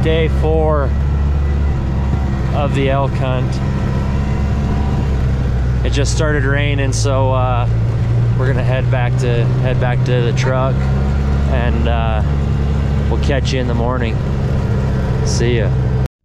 day 4 of the elk hunt. It just started raining, so we're gonna head back to the truck, and we'll catch you in the morning. See ya.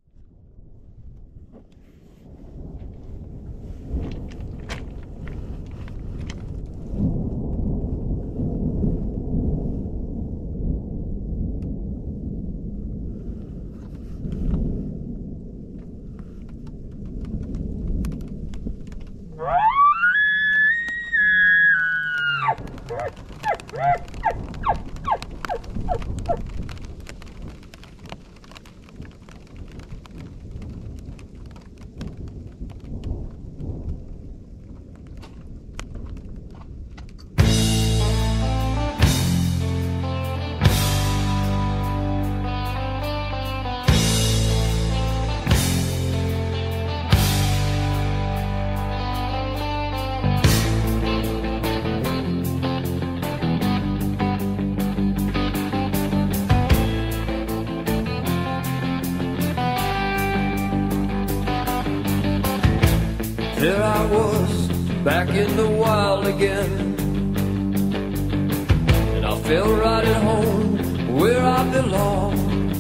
There I was, back in the wild again, and I felt right at home, where I belong.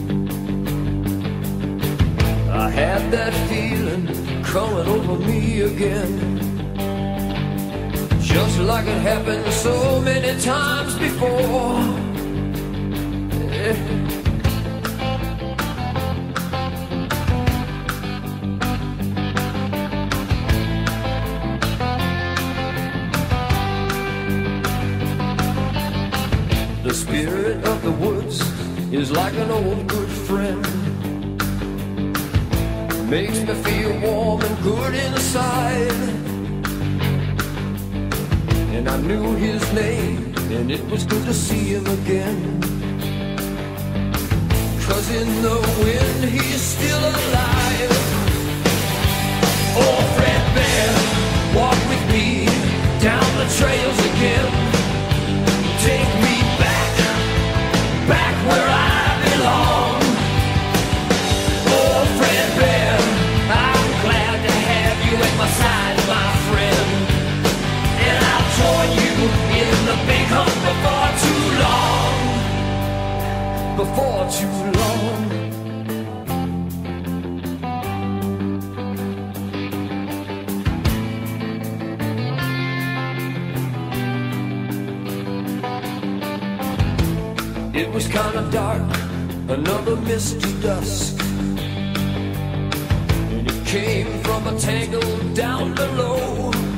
I had that feeling coming over me again, just like it happened so many times before. The spirit of the woods is like an old good friend, makes me feel warm and good inside. And I knew his name, and it was good to see him again, 'cause in the wind he's still alive. Oh, Fred Bear, walk with me down the trails again. Take me back where I belong. Oh, Fred Bear, I'm glad to have you at my side, my friend. And I'll join you in the big hunt before too long. Before too long. It was kind of dark, another misty dusk, and it came from a tangle down below.